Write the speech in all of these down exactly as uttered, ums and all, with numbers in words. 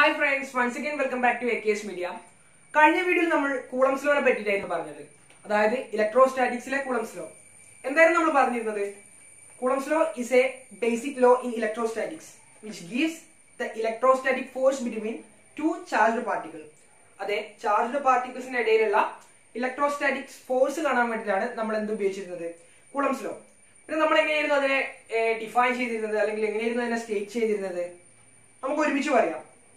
Hi friends, once again welcome back to A K S Media. കഴിഞ്ഞ വീഡിയോയിൽ നമ്മൾ coulombs ലോനെ പറ്റിയിട്ടായിരുന്നു പറഞ്ഞത്. അതായത് ഇലക്ട്രോസ്റ്റാറ്റിക്സിലെ കൂളംസ് ലോ. എന്തായിരുന്നു നമ്മൾ പറഞ്ഞിരുന്നത്? Coulomb's law is a basic law in electrostatics which gives the electrostatic force between two charged particles. അതെ, charged പാർട്ടിക്കിൾസിന്റെ ഇടയിലുള്ള ഇലക്ട്രോസ്റ്റാറ്റിക് ഫോഴ്സ് കാണാൻ വേണ്ടിയിട്ടാണ് നമ്മൾ എന്ത് ഉപയോഗിച്ചിരുന്നത്? Coulomb's law. പിന്നെ നമ്മൾ എങ്ങനെയായിരുന്നു അതിനെ ഡിഫൈൻ ചെയ്തിരുന്നത്, അല്ലെങ്കിൽ എങ്ങനെയായിരുന്നു അതിനെ സ്റ്റേറ്റ് ചെയ്തിരുന്നത്? നമുക്ക് ഒരുമിച്ച് പറയാം.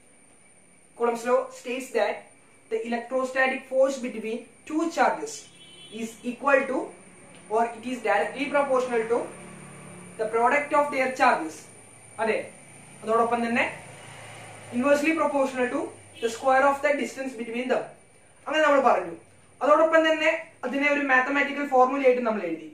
Coulomb's law states that the electrostatic force between two charges is equal to, or it is directly proportional to, the product of their charges. അതെ, അതോടൊപ്പം തന്നെ inversely proportional to the square of the distance between them. അങ്ങനെ നമ്മൾ പറഞ്ഞു. അതോടൊപ്പം തന്നെ അതിനെ ഒരു മാത്തമാറ്റിക്കൽ ഫോർമുല ആയിട്ട് നമ്മൾ എഴുതി.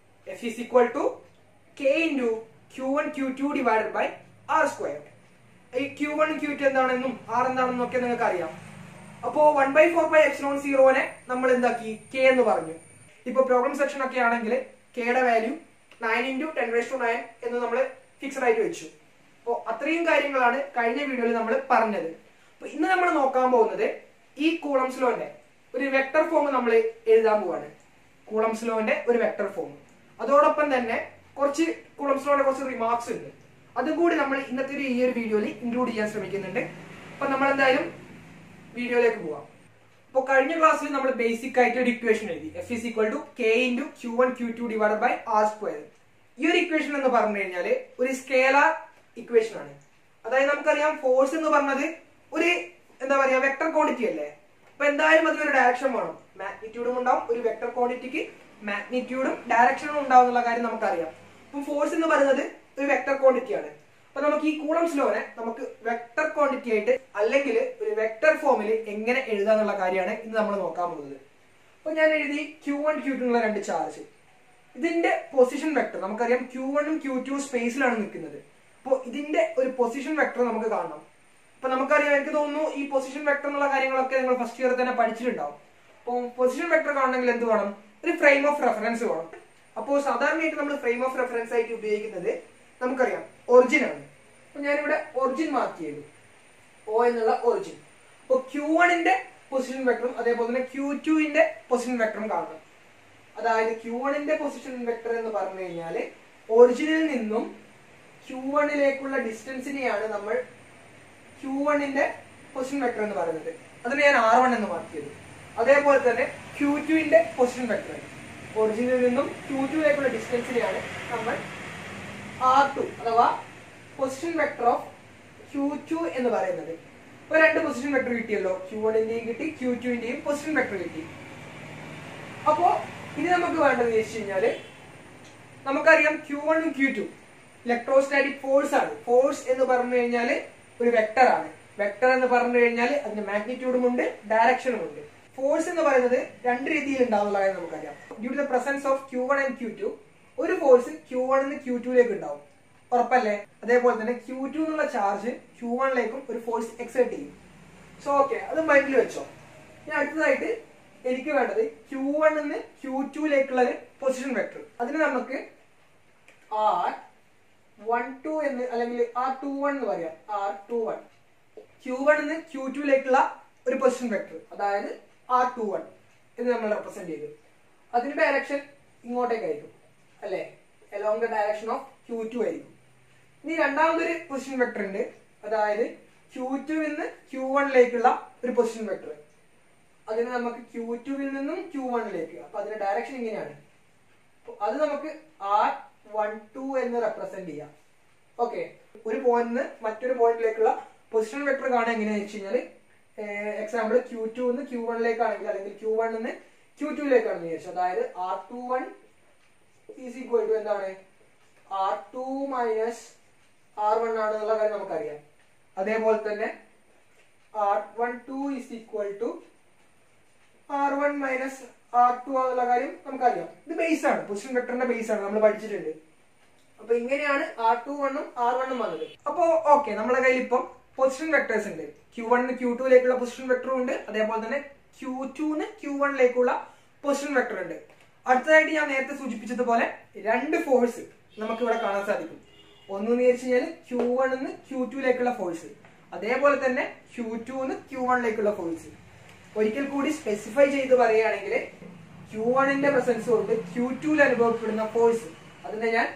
F is equal to K into Q one Q two divided by R squared. ഈ ക്യൂ വൺ ക്യൂ ടു എന്താണെന്നും ആർ എന്താണെന്നും ഒക്കെ നിങ്ങൾക്ക് അറിയാം. അപ്പോ one by four by epsilon സീറോനെ നമ്മൾ എന്താക്കി? കെ എന്ന് പറഞ്ഞു. ഇപ്പൊ പ്രോബ്ലം സെക്ഷൻ ഒക്കെ ആണെങ്കിൽ കെയുടെ value nine into ten raise to nine എന്ന് നമ്മൾ ഫിക്സഡ് ആയിട്ട് വെച്ചു. അപ്പോ അത്രയും കാര്യങ്ങളാണ് കഴിഞ്ഞ വീഡിയോയിൽ നമ്മൾ പറഞ്ഞത്. അപ്പൊ ഇന്ന് നമ്മൾ നോക്കാൻ പോകുന്നത് ഈ കൂളംസ് ലോന്റെ ഒരു വെക്ടർ ഫോം നമ്മൾ എഴുതാൻ പോവാണ്. കൂളംസ് ലോന്റെ ഒരു വെക്ടർ ഫോം. അതോടൊപ്പം തന്നെ കുറച്ച് കൂളംസ് ലോന്റെ കുറച്ച് റിമാർക്സ് ഉണ്ട്. അതും കൂടി നമ്മൾ ഇന്നത്തെ ഈ ഒരു വീഡിയോയിൽ ഇൻക്ലൂഡ് ചെയ്യാൻ ശ്രമിക്കുന്നുണ്ട്. അപ്പൊ നമ്മൾ എന്തായാലും വീഡിയോയിലേക്ക് പോവാം. അപ്പോൾ കഴിഞ്ഞ ക്ലാസ്സിൽ നമ്മൾ ബേസിക് ആയിട്ട് ഒരു ഇക്വേഷൻ എഴുതി. F is equal to K into Q one Q two divide by R square. ഈ ഒരു ഇക്വേഷൻ എന്ന് പറഞ്ഞു കഴിഞ്ഞാൽ ഒരു സ്കേലാർ ഇക്വേഷൻ ആണ്. അതായത് നമുക്കറിയാം ഫോഴ്സ് എന്ന് പറഞ്ഞത് ഒരു എന്താ പറയാ വെക്ടർ ക്വാണ്ടിറ്റി അല്ലേ. അപ്പൊ എന്തായാലും അതിനൊരു ഡയറക്ഷൻ വേണം. മാഗ്നിറ്റ്യൂഡും ഉണ്ടാവും, ഒരു വെക്ടർ ക്വാണ്ടിറ്റിക്ക് മാഗ്നിറ്റ്യൂഡും ഡയറക്ഷനും ഉണ്ടാവും എന്നുള്ള കാര്യം നമുക്കറിയാം. അപ്പൊ ഫോഴ്സ് എന്ന് പറയുന്നത് ഒരു വെക്ടർ ക്വാണ്ടിറ്റി ആണ്. അപ്പൊ നമുക്ക് ഈ കൂളംസ് ലോനെ നമുക്ക് വെക്ടർ ക്വാണ്ടിറ്റി ആയിട്ട് അല്ലെങ്കിൽ ഒരു വെക്ടർ ഫോമിൽ എങ്ങനെ എഴുതാന്നുള്ള കാര്യമാണ് ഇന്ന് നമ്മൾ നോക്കാൻ പോകുന്നത്. അപ്പൊ ഞാൻ എഴുതി ക്യൂ വൺ ക്യൂ ടു ഉള്ള രണ്ട് ചാർജ്. ഇതിന്റെ പൊസിഷൻ വെക്ടർ നമുക്കറിയാം. ക്യൂ വണ്ണും ക്യൂ ടു സ്പേസിലാണ് നിൽക്കുന്നത്. അപ്പോൾ ഇതിന്റെ ഒരു പൊസിഷൻ വെക്ടർ നമുക്ക് കാണണം. അപ്പൊ നമുക്കറിയാം, എനിക്ക് തോന്നുന്നു ഈ പൊസിഷൻ വെക്ടർ എന്നുള്ള കാര്യങ്ങളൊക്കെ നിങ്ങൾ ഫസ്റ്റ് ഇയർ തന്നെ പഠിച്ചിട്ടുണ്ടാവും. അപ്പോൾ പൊസിഷൻ വെക്ടർ കാണണമെങ്കിൽ എന്ത് വേണം? ഒരു ഫ്രെയിം ഓഫ് റെഫറൻസ് വേണം. അപ്പോൾ സാധാരണയായിട്ട് നമ്മൾ ഫ്രെയിം ഓഫ് റെഫറൻസ് ആയിട്ട് ഉപയോഗിക്കുന്നത് നമുക്കറിയാം ഒറിജിൻ ആണ്. അപ്പൊ ഞാനിവിടെ ഒറിജിൻ മാർക്ക് ചെയ്തു, ഒ എന്നുള്ള ഒറിജിൻ. അപ്പൊ ക്യൂ വണ്ണിന്റെ പൊസിഷൻ വെക്ടറും അതേപോലെ തന്നെ ക്യൂ ടുവിന്റെ പൊസിഷൻ വെക്ടറും കാണണം. അതായത് ക്യൂ വണ്ണിന്റെ പൊസിഷൻ വെക്ടർ എന്ന് പറഞ്ഞു കഴിഞ്ഞാൽ ഒറിജിനിൽ നിന്നും ക്യൂ വണ്ണിലേക്കുള്ള ഡിസ്റ്റൻസിനെയാണ് നമ്മൾ ക്യൂ വണ്ണിന്റെ പൊസിഷൻ വെക്ടർ എന്ന് പറയുന്നത്. അതിന് ഞാൻ ആർ വൺ എന്ന് മാർക്ക് ചെയ്തു. അതേപോലെ തന്നെ ക്യൂ ടുവിന്റെ പൊസിഷൻ വെക്ടർ ഒറിജിനിൽ നിന്നും ക്യൂ ടുവിലേക്കുള്ള ഡിസ്റ്റൻസിനെയാണ് നമ്മൾ ആർ ടു അഥവാ position vector of Q two എന്ന് പറയുന്നത്. ഇപ്പൊ രണ്ട് പൊസിഷൻ വെക്ടർ കിട്ടിയല്ലോ, ക്യൂ വണ്ണിന്റെയും കിട്ടി ക്യൂ ടുവിന്റെയും പൊസിഷൻ വെക്ടർ കിട്ടി. അപ്പോ ഇനി നമുക്ക് വേണ്ടത് വെച്ച് കഴിഞ്ഞാല് നമുക്കറിയാം ക്യൂ വണ്ണും ക്യൂ ടു ഇലക്ട്രോസ്റ്റാറ്റിക് ഫോഴ്സ് ആണ്. ഫോഴ്സ് എന്ന് പറഞ്ഞു കഴിഞ്ഞാൽ ഒരു വെക്ടർ ആണ്. വെക്ടർ എന്ന് പറഞ്ഞു കഴിഞ്ഞാൽ അതിന് മാഗ്നിറ്റ്യൂഡും ഉണ്ട്, ഡയറക്ഷനും ഉണ്ട്. ഫോഴ്സ് എന്ന് പറയുന്നത് രണ്ട് രീതിയിൽ ഉണ്ടാവുന്ന കാര്യം നമുക്കറിയാം. Due to the presence of Q one and Q two ഒരു ഫോഴ്സ് ക്യൂ വൺ നിന്ന് ക്യൂ ടുവിലേക്ക് ഉണ്ടാവും, ഉറപ്പല്ലേ? അതേപോലെ തന്നെ ക്യൂ ടു എന്നുള്ള ചാർജ് ക്യൂ വണ്ണിലേക്കും ഒരു ഫോഴ്സ് എക്സേർട്ട് ചെയ്യും. സോ ഓക്കെ, അത് മൈൻഡിൽ വെച്ചോ. ഇനി അടുത്തതായിട്ട് എനിക്ക് വേണ്ടത് ക്യൂ വൺ നിന്ന് ക്യൂ ടുവിലേക്കുള്ള ഒരു പൊസിഷൻ വെക്ടർ. അതിന് നമുക്ക് ആർ വൺ ടു എന്ന് അല്ലെങ്കിൽ ആർ ടു വൺ എന്ന് പറയാം. R two one Q one നിന്ന് ക്യൂ ടുവിലേക്കുള്ള ഒരു പൊസിഷൻ വെക്ടർ, അതായത് ആർ ടു വൺ എന്ന് നമ്മൾ റെപ്രസെന്റ് ചെയ്തു. അതിന്റെ ഡയറക്ഷൻ ഇങ്ങോട്ടേക്കായിരിക്കും അല്ലെ, along the direction of Q two ആയിരിക്കും. ഇനി രണ്ടാമതൊരു പൊസിഷൻ വെക്ടർ ഉണ്ട്, അതായത് ക്യൂ ടുവിൽ നിന്ന് ക്യൂ വണ്ണിലേക്കുള്ള ഒരു പൊസിഷൻ വെക്ടർ. അതിന് നമുക്ക് ക്യൂ ടുവിൽ നിന്നും ക്യൂ വണ്ണിലേക്ക്, അപ്പൊ അതിന്റെ ഡയറക്ഷൻ ഇങ്ങനെയാണ്. അത് നമുക്ക് ആർ വൺ ടു എന്ന് റെപ്രസെന്റ് ചെയ്യാം. ഓക്കെ, ഒരു പോയിന്റ് നിന്ന് മറ്റൊരു പോയിന്റിലേക്കുള്ള പൊസിഷൻ വെക്ടർ കാണാൻ എങ്ങനെയാണെന്ന് വെച്ച് കഴിഞ്ഞാൽ, എക്സാമ്പിൾ ക്യൂ ടു നിന്ന് ക്യൂ വണ്ണിലേക്കാണെങ്കിൽ അല്ലെങ്കിൽ ക്യൂ വൺ നിന്ന് ക്യൂ ടുവിലേക്കാണെന്ന് വിചാരിച്ചു. അതായത് R two one is equal to എന്താണ്? R two minus R one ആണെന്നുള്ള കാര്യം നമുക്കറിയാം. അതേപോലെ തന്നെ R one two is equal to R one minus R two എന്നുള്ള കാര്യം നമുക്കറിയാം. ഇത് ബേസ് ആണ്, പൊസിഷൻ വെക്ടറിന്റെ ബേസ് ആണ്, നമ്മൾ പഠിച്ചിട്ടുണ്ട്. അപ്പൊ ഇങ്ങനെയാണ് ആർ ടു വണ്ണും ആർ വണ്ണും വന്നത്. അപ്പോ ഓക്കെ, നമ്മുടെ കയ്യിൽ ഇപ്പം പൊസിഷൻ വെക്ടേഴ്സ് ഉണ്ട്. ക്യൂ വണ്ണിന് ക്യൂ ടുവിലേക്കുള്ള പൊസിഷൻ വെക്ടറും ഉണ്ട്, അതേപോലെ തന്നെ ക്യൂ ടുന്ന് ക്യൂ വണ്ണിലേക്കുള്ള പൊസിഷൻ വെക്ടർ ഉണ്ട്. അടുത്തതായിട്ട് ഞാൻ നേരത്തെ സൂചിപ്പിച്ചതുപോലെ രണ്ട് ഫോഴ്സ് നമുക്ക് ഇവിടെ കാണാൻ സാധിക്കും. ഒന്ന് എന്ന് വെച്ച് കഴിഞ്ഞാൽ ക്യൂ വണ്ണിന്ന് ക്യൂ ടുവിലേക്കുള്ള ഫോഴ്സ്, അതേപോലെ തന്നെ ക്യൂ ടു ക്യൂ വണ്ണിലേക്കുള്ള ഫോഴ്സ്. ഒരിക്കൽ കൂടി സ്പെസിഫൈ ചെയ്ത് പറയുകയാണെങ്കിൽ ക്യൂ വണ്ണിന്റെ പ്രസൻസ് കൊണ്ട് ക്യൂ ടുവിൽ അനുഭവപ്പെടുന്ന ഫോഴ്സ് അതിനെ ഞാൻ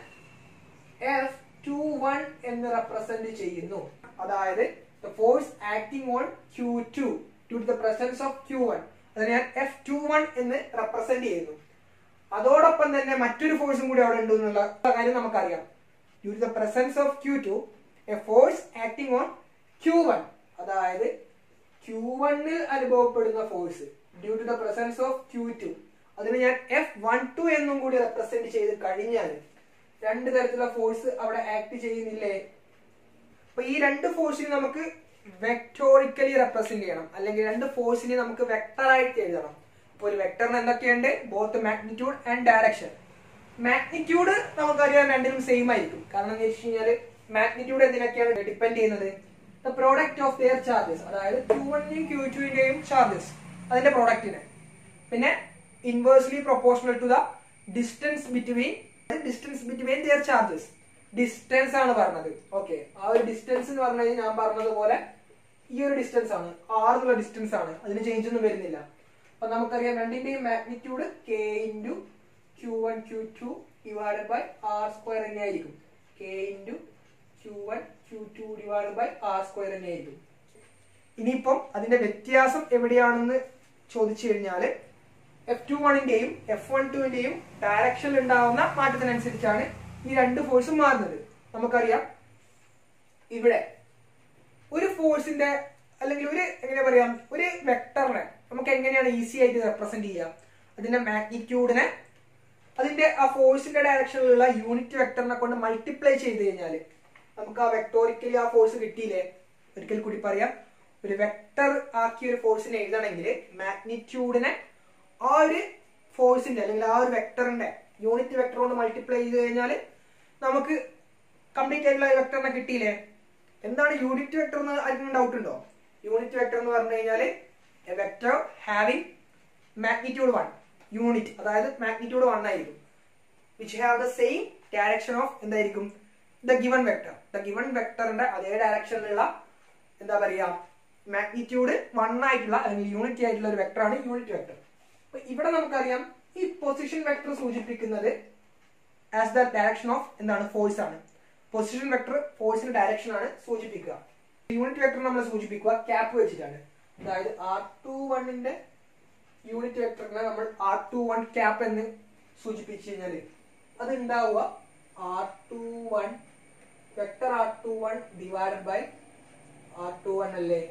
എഫ് ടു വൺ എന്ന് റെപ്രസെന്റ് ചെയ്യുന്നു. അതായത് the force acting on Q two due to the presence of Q one അതിനെ ഞാൻ എഫ് ടു വൺ എന്ന് റെപ്രസെന്റ് ചെയ്യുന്നു. അതോടൊപ്പം തന്നെ മറ്റൊരു ഫോഴ്സും കൂടി അവിടെ ഉണ്ട് എന്നുള്ള കാര്യം നമുക്കറിയാം. Due to the presence of Q two a force acting on Q one അതായത് ക്യൂ വണ്ണിൽ അനുഭവപ്പെടുന്ന force due to the presence of Q two അതിന് ഞാൻ എഫ് വൺ ടു എന്നും കൂടി റെപ്രസെന്റ് ചെയ്ത് കഴിഞ്ഞാൽ രണ്ട് തരത്തിലുള്ള ഫോഴ്സ് അവിടെ ആക്ട് ചെയ്യുന്നില്ലേ? അപ്പൊ ഈ രണ്ട് ഫോഴ്സിനെ നമുക്ക് വെക്ടോറിക്കലി റെപ്രസെന്റ് ചെയ്യണം, അല്ലെങ്കിൽ രണ്ട് ഫോഴ്സിനെ നമുക്ക് വെക്ടർ ആയിട്ട് എഴുതണം. അപ്പൊ ഒരു വെക്ടറിന് എന്തൊക്കെയുണ്ട്? Both magnitude and direction. Magnitude നമുക്കറിയാം രണ്ടിനും സെയിം ആയിരിക്കും. കാരണം എന്ന് വെച്ച് കഴിഞ്ഞാൽ മാഗ്നിറ്റ്യൂഡ് എന്തിനൊക്കെയാണ് ഡിപ്പെൻഡ് ചെയ്യുന്നത്? The product of their charges, അതായത് ക്യൂ വണ്ണിന്റെയും ക്യൂ ടുവിന്റെയും ചാർജസ് അതിന്റെ പ്രോഡക്റ്റിന്. പിന്നെ inversely proportional to the distance between distance between their charges. Distance ആണ് പറഞ്ഞത്. ഓക്കെ, ആ ഒരു ഡിസ്റ്റൻസ് എന്ന് പറഞ്ഞു കഴിഞ്ഞാൽ ഞാൻ പറഞ്ഞതുപോലെ ഈ ഒരു ഡിസ്റ്റൻസ് ആണ്, ആർ എന്നുള്ള ഡിസ്റ്റൻസ് ആണ്, അതിന് ചേഞ്ച് ഒന്നും വരുന്നില്ല. അപ്പൊ നമുക്കറിയാം രണ്ടിന്റെയും magnitude K into Q one Q two divided by R square തന്നെ ആയിരിക്കും. K into Q one Q two divided by R square തന്നെ ആയിരിക്കും. ഇനിയിപ്പം അതിന്റെ വ്യത്യാസം എവിടെയാണെന്ന് ചോദിച്ചു കഴിഞ്ഞാൽ എഫ് ടു വണ്ണിന്റെയും എഫ് വൺ ടുവിന്റെയും ഡയറക്ഷനിൽ ഉണ്ടാവുന്ന മാറ്റത്തിനനുസരിച്ചാണ് ഈ രണ്ട് ഫോഴ്സും മാറുന്നത്. നമുക്കറിയാം ഇവിടെ ഒരു ഫോഴ്സിന്റെ അല്ലെങ്കിൽ ഒരു എങ്ങനെ പറയാം ഒരു വെക്ടറിനെ നമുക്ക് എങ്ങനെയാണ് ഈസി ആയിട്ട് റെപ്രസെന്റ് ചെയ്യാം? അതിന്റെ മാഗ്നിറ്റ്യൂഡിനെ അതിന്റെ ആ ഫോഴ്സിന്റെ ഡയറക്ഷനിലുള്ള യൂണിറ്റ് വെക്ടറിനെ കൊണ്ട് മൾട്ടിപ്ലൈ ചെയ്ത് കഴിഞ്ഞാൽ നമുക്ക് ആ വെക്ടോറിക്കലി ആ ഫോഴ്സ് കിട്ടിയില്ലേ? ഒരിക്കൽ കൂടി പറയാം, ഒരു വെക്ടർ ആക്കിയ ഒരു ഫോഴ്സിനെ എഴുതണമെങ്കിൽ മാഗ്നിറ്റ്യൂഡിനെ ആ ഒരു ഫോഴ്സിന്റെ അല്ലെങ്കിൽ ആ ഒരു വെക്ടറിന്റെ യൂണിറ്റ് വെക്ടർ കൊണ്ട് മൾട്ടിപ്ലൈ ചെയ്ത് കഴിഞ്ഞാൽ നമുക്ക് കംപ്ലീറ്റ് ആയിട്ടുള്ള വെക്ടറിനെ കിട്ടിയില്ലേ? എന്താണ് യൂണിറ്റ് വെക്ടർ എന്ന് ആർക്കും ഡൗട്ട് ഉണ്ടോ? യൂണിറ്റ് വെക്ടർ എന്ന് പറഞ്ഞു കഴിഞ്ഞാൽ a vector having magnitude one unit, അതായത് മാഗ്നിറ്റ്യൂഡ് വൺ ആയിരിക്കും, which have the same direction of എന്തായിരിക്കും? The given vector. The given വെക്ടറിന്റെ അതേ ഡയറക്ഷനിലുള്ള എന്താ പറയാ മാഗ്നിറ്റ്യൂഡ് വൺ ആയിട്ടുള്ള അല്ലെങ്കിൽ യൂണിറ്റ് ആയിട്ടുള്ള ഒരു വെക്ടറാണ് യൂണിറ്റ് വെക്ടർ. അപ്പൊ ഇവിടെ നമുക്കറിയാം ഈ പൊസിഷൻ വെക്ടർ സൂചിപ്പിക്കുന്നത് ആസ് ദ ഡയറക്ഷൻ ഓഫ് എന്താണ്? ഫോഴ്സ് ആണ്. പൊസിഷൻ വെക്ടർ ഫോഴ്സിന്റെ ഡയറക്ഷൻ ആണ് സൂചിപ്പിക്കുക. യൂണിറ്റ് വെക്ടർ നമ്മൾ സൂചിപ്പിക്കുക ക്യാപ്പ് വെച്ചിട്ടാണ്. അതായത് ആർ ടു വണ്ണിന്റെ യൂണിറ്റ് വെക്ടറിനെ നമ്മൾ ആർ ടു വൺ ക്യാപ്പ് എന്ന് സൂചിപ്പിച്ചു കഴിഞ്ഞാൽ അത് ഉണ്ടാവുക R two one vector R two one divided by R two one അല്ലേ?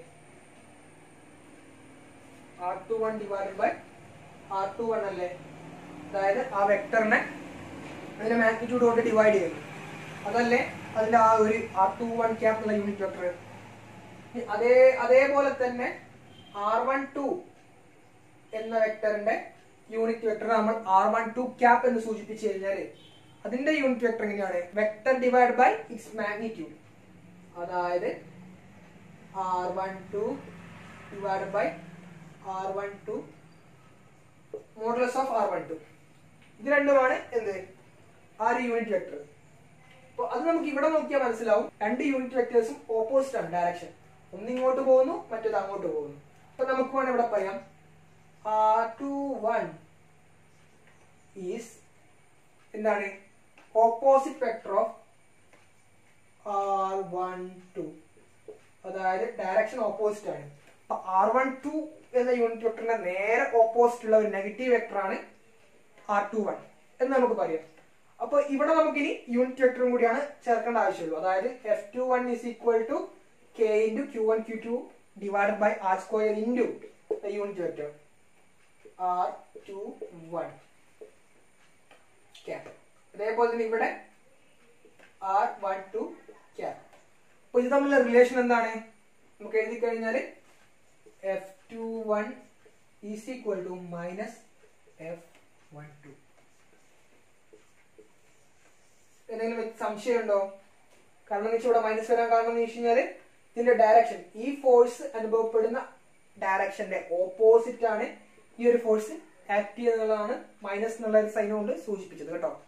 R two one divided by R two one അല്ലേ? അതായത് ആ വെക്ടറിനെ അതിന്റെ മാഗ്നിറ്റ്യൂഡ് കൊണ്ട് ഡിവൈഡ് ചെയ്യുന്നു, അതല്ലേ അതിന്റെ ആ ഒരു ആർ ടു വൺ ക്യാപ് എന്നുള്ള യൂണിറ്റ് വെക്ടർ. അതേ അതേപോലെ തന്നെ ആർ വൺ ടു എന്ന വെക്ടറിന്റെ യൂണിറ്റ് വെക്ടർ നമ്മൾ ആർ വൺ ടു ക്യാപ് എന്ന് സൂചിപ്പിച്ചു കഴിഞ്ഞാൽ അതിന്റെ യൂണിറ്റ് വെക്ടർ എങ്ങനെയാണ്? Vector divide by its magnitude. അതായത് R one two divide by R one two modulus of R one two. ഇത് രണ്ടുമാണ് എന്ത്? ആ ഒരു യൂണിറ്റ് വെക്ടർ. അപ്പൊ അത് നമുക്ക് ഇവിടെ നോക്കിയാൽ മനസ്സിലാവും രണ്ട് യൂണിറ്റ് വെക്ടേഴ്സും ഓപ്പോസിറ്റ് ആണ് ഡയറക്ഷൻ. ഒന്ന് ഇങ്ങോട്ട് പോകുന്നു, മറ്റേത് അങ്ങോട്ട് പോകുന്നു. അപ്പൊ നമുക്ക് വേണം ഇവിടെ പറയാം ആർ ടു വൺ ഈസ് എന്താണ്? Opposite vector of R one two, അതായത് ഡയറക്ഷൻ ഓപ്പോസിറ്റ് ആണ്. അപ്പൊ ആർ വൺ ടു എന്ന യൂണിറ്റ് വെക്ടറിന്റെ നേരെ ഓപ്പോസിറ്റ് ഉള്ള ഒരു നെഗറ്റീവ് വെക്ടർ ആണ് ആർ ടു വൺ എന്ന് നമുക്ക് പറയാം. അപ്പൊ ഇവിടെ നമുക്കിനി യൂണിറ്റ് വെക്ടറും കൂടിയാണ് ചേർക്കേണ്ട ആവശ്യമുള്ളൂ. അതായത് F two one is equal to K into Q one Q two divided by R square into the unit vector R two one cap. അതേപോലെ തന്നെ ഇവിടെ ആർ വൺ ടു ക്യാപ്. അപ്പൊ ഇത് തമ്മിലുള്ള റിലേഷൻ എന്താണ്? നമുക്ക് എഴുതി കഴിഞ്ഞാൽ F two one is equal to minus F one two. എന്തെങ്കിലും സംശയം ഉണ്ടോ? കാരണം എന്ന് വെച്ചാൽ ഇവിടെ മൈനസ് വരാൻ കാരണം എന്ന് വെച്ച് കഴിഞ്ഞാല് ഇതിന്റെ ഡയറക്ഷൻ, ഈ ഫോഴ്സ് അനുഭവപ്പെടുന്ന ഡയറക്ഷന്റെ ഓപ്പോസിറ്റ് ആണ് ഈ ഒരു ഫോഴ്സ് ആക്ട് ചെയ്യുന്നതാണ് മൈനസ് എന്നുള്ള ഒരു സൈൻ കൊണ്ട് സൂചിപ്പിച്ചത് കേട്ടോ.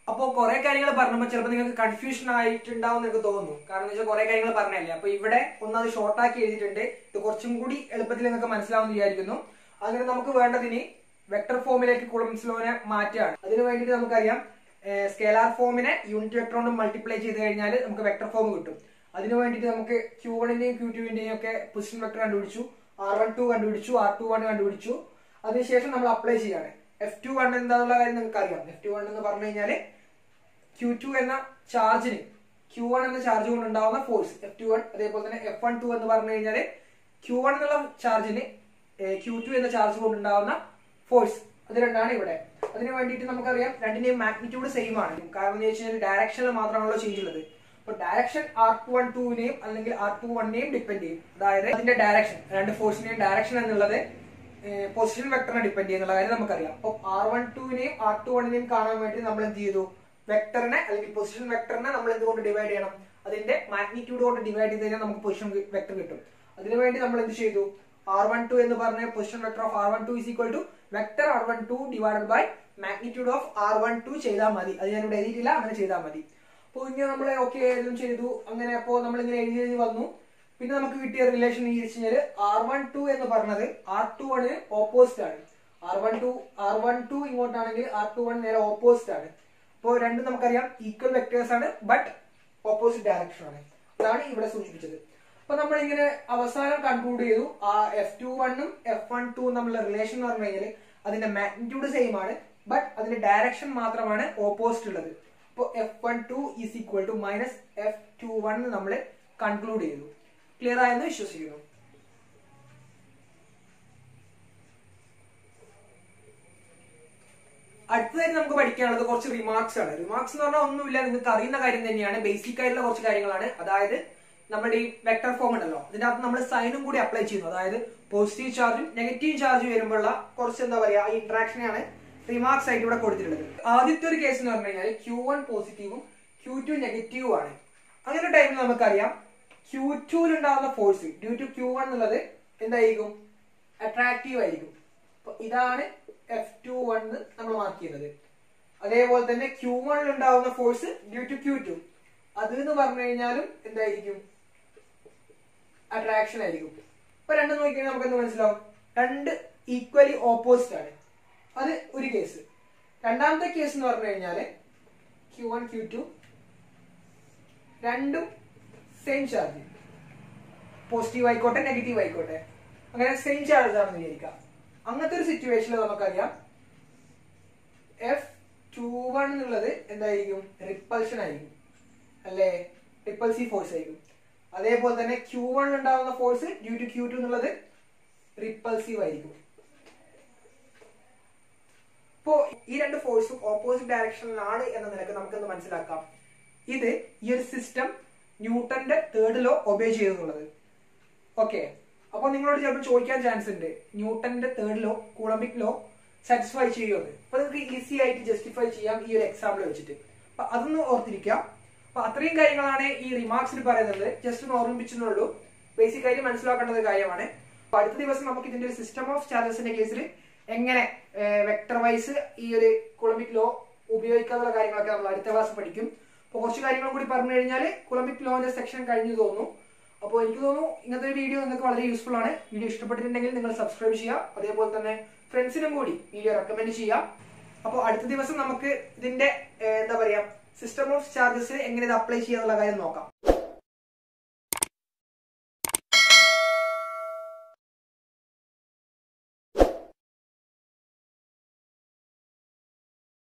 അപ്പോൾ കുറെ കാര്യങ്ങൾ പറഞ്ഞപ്പോൾ ചിലപ്പോൾ നിങ്ങൾക്ക് കൺഫ്യൂഷൻ ആയിട്ടുണ്ടാവും എന്നൊക്കെ തോന്നുന്നു. കാരണം എന്ന് വെച്ചാൽ കുറെ കാര്യങ്ങൾ പറഞ്ഞല്ലേ. അപ്പൊ ഇവിടെ ഒന്നത് ഷോർട്ടാക്കി എഴുതിയിട്ടുണ്ട്. ഇത് കുറച്ചും കൂടി എളുപ്പത്തിൽ നിങ്ങൾക്ക് മനസ്സിലാവുമെന്ന് വിചാരിക്കുന്നു. അങ്ങനെ നമുക്ക് വേണ്ടതിന് വെക്ടർ ഫോമിലേക്ക് കൂളംസ് ലോനെ മാറ്റുകയാണ്. അതിന് വേണ്ടിയിട്ട് നമുക്കറിയാം സ്കേലാർ ഫോമിനെ യൂണിറ്റ് വെക്ടർ കൊണ്ട് മൾട്ടിപ്ലൈ ചെയ്ത് കഴിഞ്ഞാൽ നമുക്ക് വെക്ടർ ഫോം കിട്ടും. അതിന് വേണ്ടിയിട്ട് നമുക്ക് ക്യൂ വണ്ണിന്റെയും ക്യൂ ടുവിന്റെയും ഒക്കെ പൊസിഷൻ വെക്ടർ കണ്ടുപിടിച്ചു, ആർ വൺ ടു കണ്ടുപിടിച്ചു, ആർ ടു വൺ കണ്ടുപിടിച്ചു. അതിനുശേഷം നമ്മൾ അപ്ലൈ ചെയ്യാണ്. എഫ് ടു വൺ എന്താണെന്നുള്ള കാര്യം നിങ്ങൾക്ക് അറിയാം. എഫ് ടു വൺ എന്ന് പറഞ്ഞു കഴിഞ്ഞാല് ക്യൂ ടു എന്ന ചാർജിന് ക്യൂ വൺ എന്ന ചാർജ് കൊണ്ട് ഉണ്ടാവുന്ന ഫോഴ്സ് എഫ് ടു വൺ. അതേപോലെ തന്നെ എഫ് വൺ ടു എന്ന് പറഞ്ഞു കഴിഞ്ഞാല് ക്യൂ വൺ എന്നുള്ള ചാർജിന് ക്യൂ ടു എന്ന ചാർജ് കൊണ്ട് ഉണ്ടാവുന്ന ഫോഴ്സ്. അത് രണ്ടാണ് ഇവിടെ. അതിന് വേണ്ടിയിട്ട് നമുക്കറിയാം രണ്ടിന്റെയും മാഗ്നിറ്റ്യൂഡ് സെയിം ആണ്. കാരണം എന്ന് വെച്ച് കഴിഞ്ഞാൽ ഡയറക്ഷനിൽ മാത്രമാണല്ലോ ചേഞ്ച് ഉള്ളത്. അപ്പൊ ഡയറക്ഷൻ ആർ ടു വൺ ടുവിനെയും അല്ലെങ്കിൽ ആർ ടു വണ്ണിനെയും ഡിപ്പെൻഡ് ചെയ്യും. അതായത് അതിന്റെ ഡയറക്ഷൻ, രണ്ട് ഫോഴ്സിന്റെയും ഡയറക്ഷൻ എന്നുള്ളത് പൊസിഷൻ വെക്ടറിനെ ഡിപ്പെൻഡ് ചെയ്യുന്നുള്ള കാര്യം നമുക്കറിയാം. അപ്പൊ ആർ വൺ ടുവിനെയും ആർ ടു വണ്ണിനെയും കാണാൻ വേണ്ടി നമ്മൾ എന്ത് ചെയ്തു, വെക്ടറിനെ അല്ലെങ്കിൽ പൊസിഷൻ വെക്ടറിനെ നമ്മൾ എന്തുകൊണ്ട് ഡിവൈഡ് ചെയ്യണം, അതിന്റെ മാഗ്നിറ്റ്യൂഡ് കൊണ്ട് ഡിവൈഡ് ചെയ്ത് കഴിഞ്ഞാൽ നമുക്ക് പൊസിഷൻ വെക്ടർ കിട്ടും. അതിനുവേണ്ടി നമ്മൾ എന്ത് ചെയ്തു, ആർ വൺ ടു എന്ന് പറഞ്ഞ position vector of R one two is equal to vector R one two divided by magnitude of R one two ചെയ്താൽ മതി. അത് ഞാനിവിടെ എഴുതിയിട്ടില്ല, അങ്ങനെ ചെയ്താൽ മതി. അപ്പോൾ ഇങ്ങനെ നമ്മൾ ഓക്കെ എഴുതും ചെയ്തു. അങ്ങനെ അപ്പോൾ നമ്മൾ ഇങ്ങനെ എഴുതി എഴുതി വന്നു. പിന്നെ നമുക്ക് കിട്ടിയ റിലേഷൻ എന്ന് വെച്ച് കഴിഞ്ഞാൽ ആർ വൺ ടു എന്ന് പറഞ്ഞത് ആർ ടു വണ്ണിന് ഓപ്പോസിറ്റ് ആണ്. R one two R one two ഇങ്ങോട്ടാണെങ്കിൽ ആർ ടു വൺ നേരെ ഓപ്പോസിറ്റ് ആണ്. അപ്പോൾ രണ്ടും നമുക്കറിയാം ഈക്വൽ വെക്ടേഴ്സ് ആണ്, ബട്ട് ഓപ്പോസിറ്റ് ഡയറക്ഷൻ ആണ്. അതാണ് ഇവിടെ സൂചിപ്പിച്ചത്. അപ്പൊ നമ്മൾ ഇങ്ങനെ അവസാനം കൺക്ലൂഡ് ചെയ്തു ആ എഫ് ടു വണ്ണും എഫ് വൺ ടു തമ്മിലുള്ള റിലേഷൻ എന്ന് പറഞ്ഞു കഴിഞ്ഞാൽ അതിന്റെ മാഗ്നിറ്റ്യൂഡ് സെയിം ആണ്, ബട്ട് അതിന്റെ ഡയറക്ഷൻ മാത്രമാണ് ഓപ്പോസിറ്റ് ഉള്ളത്. അപ്പോൾ F one two is equal to minus F two one നമ്മൾ കൺക്ലൂഡ് ചെയ്തു. ക്ലിയർ ആയെന്ന് വിശ്വസിക്കുന്നു. അടുത്തതായി നമുക്ക് പഠിക്കാനുള്ളത് കുറച്ച് റിമാർക്സ് ആണ്. റിമാർക്സ് എന്ന് പറഞ്ഞാൽ ഒന്നുമില്ല, നിങ്ങൾക്ക് അറിയുന്ന കാര്യം തന്നെയാണ്. ബേസിക് ആയിട്ടുള്ള കുറച്ച് കാര്യങ്ങളാണ്. അതായത് നമ്മുടെ ഈ വെക്ടർ ഫോം ഉണ്ടല്ലോ, ഇതിന്റെ അകത്ത് നമ്മൾ സൈനും കൂടി അപ്ലൈ ചെയ്യുന്നു. അതായത് പോസിറ്റീവ് ചാർജും നെഗറ്റീവ് ചാർജും വരുമ്പോഴുള്ള കുറച്ച് എന്താ പറയാ ഈ ഇന്ററാക്ഷനെയാണ് റിമാർക്സ് ആയിട്ട് ഇവിടെ കൊടുത്തിട്ടുള്ളത്. ആദ്യത്തെ ഒരു കേസ് എന്ന് പറഞ്ഞു കഴിഞ്ഞാൽ ക്യൂ വൺ പോസിറ്റീവും ക്യൂ ടു നെഗറ്റീവും ആണ്. അങ്ങനെ ടൈമിൽ നമുക്കറിയാം ക്യൂ ടുവിൽ ഉണ്ടാകുന്ന force due to Q one എന്നുള്ളത് എന്തായിരിക്കും, അട്രാക്റ്റീവ് ആയിരിക്കും. അപ്പൊ ഇതാണ് എഫ് ടു വൺ നമ്മൾ മാർക്ക് ചെയ്യുന്നത്. അതേപോലെ തന്നെ ക്യൂ വണ്ണിൽ ഉണ്ടാവുന്ന force due to Q two, അത് എന്ന് പറഞ്ഞു കഴിഞ്ഞാലും എന്തായിരിക്കും, അട്രാക്ഷൻ ആയിരിക്കും. ഇപ്പൊ രണ്ടും നോക്കിക്കഴിഞ്ഞാൽ നമുക്ക് എന്ത് മനസ്സിലാവും, രണ്ട് ഈക്വലി ഓപ്പോസിറ്റ് ആണ്. അത് ഒരു കേസ്. രണ്ടാമത്തെ കേസ് എന്ന് പറഞ്ഞു കഴിഞ്ഞാല് ക്യൂ വൺ ക്യൂ ടു രണ്ടും സെയിം ചാർജ്, പോസിറ്റീവ് ആയിക്കോട്ടെ നെഗറ്റീവ് ആയിക്കോട്ടെ, അങ്ങനെ സെയിം ചാർജ് ആണെന്ന് വിചാരിക്കാം. അങ്ങനത്തെ ഒരു സിറ്റുവേഷനിൽ നമുക്കറിയാം എഫ് ടു വൺ എന്നുള്ളത് എന്തായിരിക്കും, റിപ്പൾഷൻ ആയിരിക്കും അല്ലെ, റിപ്പൾസീവ് ഫോഴ്സ് ആയിരിക്കും. അതേപോലെ തന്നെ ക്യൂ വൺ ഉണ്ടാവുന്ന force due to Q two എന്നുള്ളത് റിപ്പൾസീവ് ആയിരിക്കും. ഇപ്പോ ഈ രണ്ട് ഫോഴ്സും ഓപ്പോസിറ്റ് ഡയറക്ഷനിലാണ് എന്ന നിലക്ക് നമുക്കെന്ന് മനസ്സിലാക്കാം, ഇത് ഈ ഒരു സിസ്റ്റം ന്യൂട്ടന്റെ തേർഡ് ലോ ഒബേ ചെയ്യുന്നുള്ളത്. ഓക്കെ, അപ്പൊ നിങ്ങളോട് ചിലപ്പോൾ ചോദിക്കാൻ ചാൻസ് ഉണ്ട്, ന്യൂട്ടന്റെ third law Coulombic law satisfy ചെയ്യുമെന്ന്. അപ്പൊ നിങ്ങൾക്ക് ഈസി ആയിട്ട് ജസ്റ്റിഫൈ ചെയ്യാം ഈ ഒരു എക്സാമ്പിൾ വെച്ചിട്ട്. അപ്പൊ അതൊന്ന് ഓർത്തിരിക്കാം. അപ്പൊ അത്രയും കാര്യങ്ങളാണ് ഈ റിമാർക്സിൽ പറയുന്നത്. ജസ്റ്റ് ഒന്ന് ഓർമ്മിപ്പിച്ചെന്നുള്ളൂ. ബേസിക് ആയിട്ട് മനസ്സിലാക്കേണ്ട ഒരു കാര്യമാണ്. അപ്പൊ അടുത്ത ദിവസം നമുക്ക് ഇതിന്റെ ഒരു സിസ്റ്റം ഓഫ് ചാർജസിന്റെ കേസിൽ എങ്ങനെ വെക്ടർ വൈസ് ഈ ഒരു കൂളംബിക് ലോ ഉപയോഗിക്കാനുള്ള കാര്യങ്ങളൊക്കെ നമ്മൾ അടുത്ത ക്ലാസ് പഠിക്കും. അപ്പൊ കുറച്ച് കാര്യങ്ങൾ കൂടി പറഞ്ഞു കഴിഞ്ഞാൽ കൂളംബിക് ലോന്റെ സെക്ഷൻ കഴിഞ്ഞു തോന്നുന്നു. അപ്പോൾ എനിക്ക് തോന്നുന്നു ഇങ്ങനത്തെ ഒരു വീഡിയോ നിങ്ങൾക്ക് വളരെ യൂസ്ഫുൾ ആണ്. വീഡിയോ ഇഷ്ടപ്പെട്ടിട്ടുണ്ടെങ്കിൽ നിങ്ങൾ സബ്സ്ക്രൈബ് ചെയ്യുക. അതേപോലെ തന്നെ ഫ്രണ്ട്സിനും കൂടി വീഡിയോ റെക്കമെൻഡ് ചെയ്യാം. അപ്പോൾ അടുത്ത ദിവസം നമുക്ക് ഇതിന്റെ എന്താ പറയാ സിസ്റ്റം ഓഫ് ചാർജസ് എങ്ങനെ ഇത് അപ്ലൈ ചെയ്യാന്നുള്ള കാര്യം നോക്കാം.